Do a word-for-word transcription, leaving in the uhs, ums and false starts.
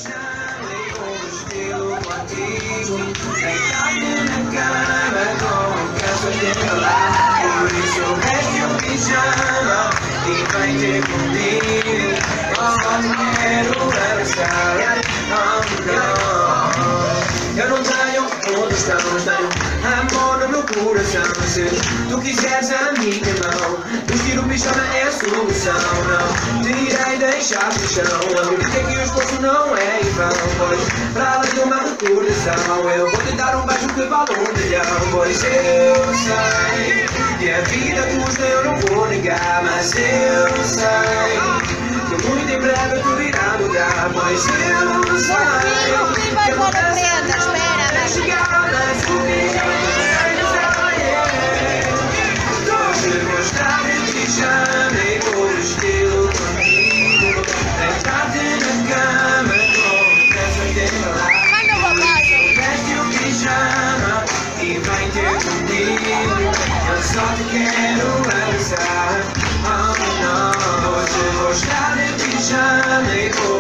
pijama e com estilo contigo, deitado na cama com canções de falar. Por isso eu veste o pijama e vem ter comigo. Oh, te quero abraçar. Oh, não. Eu não tenho condição, tenho amor no meu coração. Se tu quiseres a minha mão, vestir o pijama é a solução. Não te irei deixar no chão. Acredita que o esforço não é em vão, pois para além de uma recordação eu vou te dar um beijo que vale um milhão. Pois eu sei que a vida custa, eu não vou negar, mas eu sei que muito em breve tu irá mudar. Pois eu sei que a mudança vai chegar, mas o pijama gostar de pijama e por estilo contigo, deitar-te na cama com canções de falar. Veste o pijama e vem ter comigo. Eu só te quero abraçar. Oh não, hoje vou estar de pijama e por